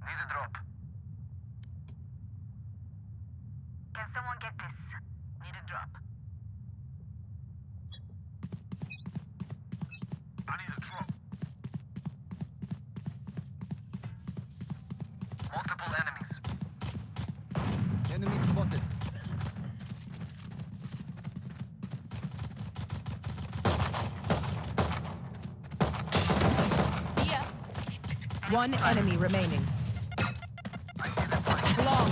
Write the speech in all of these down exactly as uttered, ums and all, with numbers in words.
Need a drop. Can someone get this? Need a drop. I need a drop. Multiple enemies. Enemy spotted. See ya. One enemy remaining. I see that flag. Long.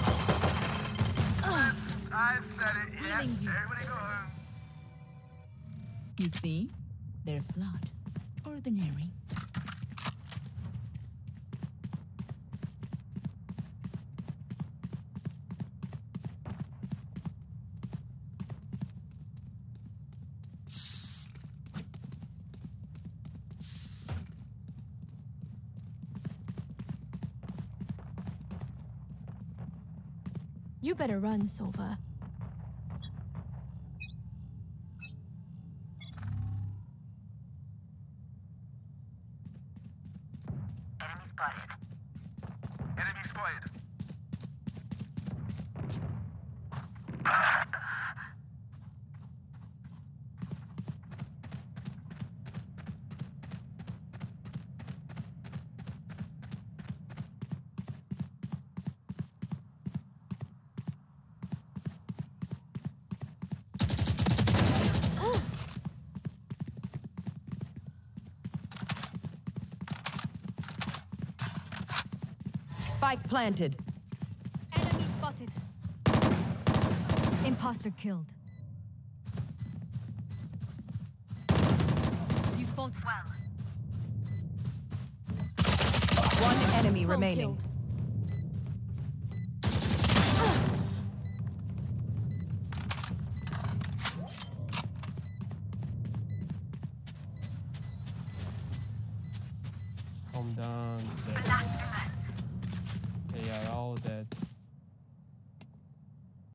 I said it, yeah. Healing you. Everybody go home. You see? They're flawed. Ordinary. You better run, Sova. Enemy spotted. Enemy spotted. Spike planted. Enemy spotted. Imposter killed. You fought well. One enemy Clone remaining. killed. Calm down, Zed.